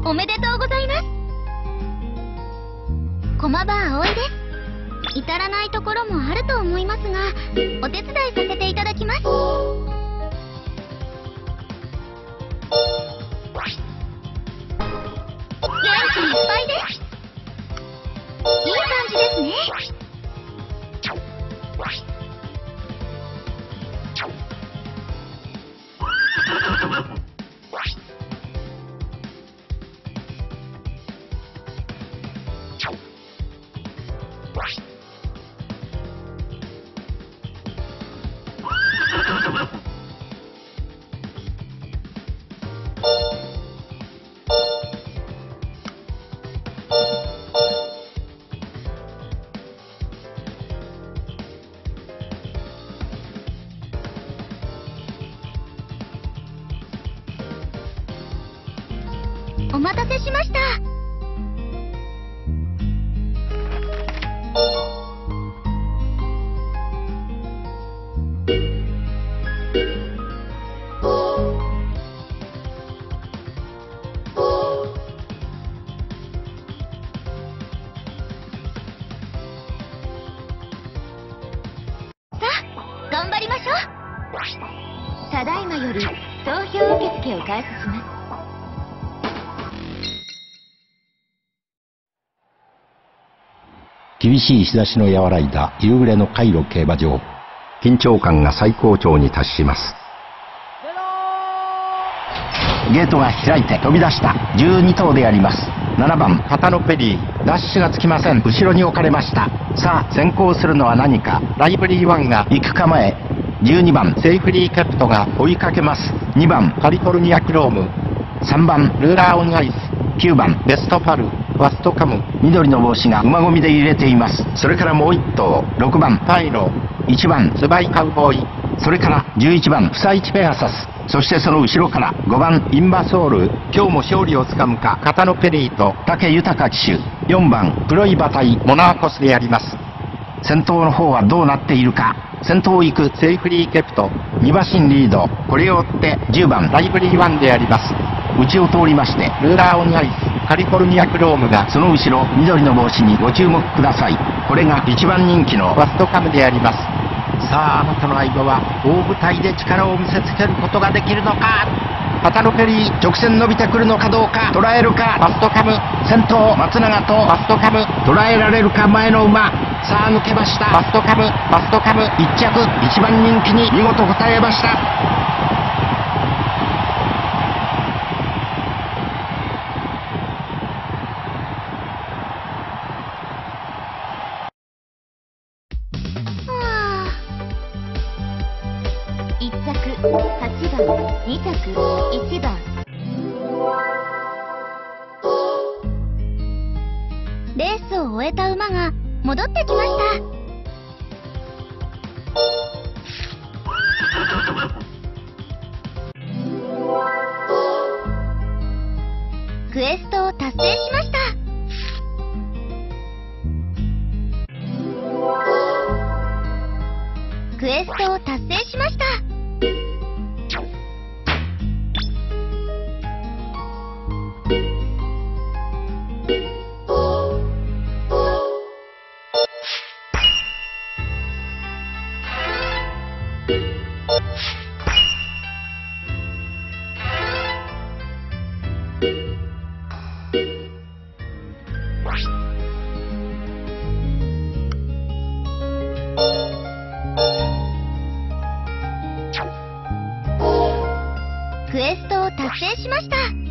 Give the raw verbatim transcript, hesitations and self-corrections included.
おめでとうございます。駒場葵です。至らないところもあると思いますが、お手伝いさせていただきます。元気いっぱいです。いい感じですね。お待たせしました。さあ、頑張りましょう。ただいまより投票受付を開始します。 厳しい日差しの和らいだ夕暮れのカイロ競馬場。緊張感が最高潮に達します。ゲートが開いて飛び出したじゅうに頭であります。ななばんパタノペリー、ダッシュがつきません。後ろに置かれました。さあ先行するのは何か。ライブリーワンが行く構え。じゅうにばんセーフリーキャプトが追いかけます。にばんカリフォルニアクローム、さんばんルーラーオンアイス、きゅうばんベストファル、ファストカム。緑の帽子が馬込みで揺れています。それからもういっ頭ろくばんパイロ、いちばんスバイカウボーイ、それからじゅういちばんフサイチペガサス、そしてその後ろからごばんインバソール。今日も勝利をつかむかカタノペリーと武豊騎手、よんばんプロイバタイモナーコスであります。先頭の方はどうなっているか。先頭を行くセーフリーケプト、に馬身リード。これを追ってじゅうばんライブリーワンであります。内を通りましてルーラーオンアイス、カリフォルニアクロームがその後ろ。緑の帽子にご注目ください。これがいちばん人気のファストカムであります。さああなたの相棒は大舞台で力を見せつけることができるのか。パタノペリー直線伸びてくるのかどうか。捉えるか。ファストカム先頭、松永とファストカム捉えられるか。前の馬さあ抜けました。ファストカムファストカムいっ着いちばん人気に見事応えました。 いっ着はちばん、に着いちばん。レースを終えた馬が戻ってきました。クエストを達成しました。クエストを達成しました。クエストを達成しました。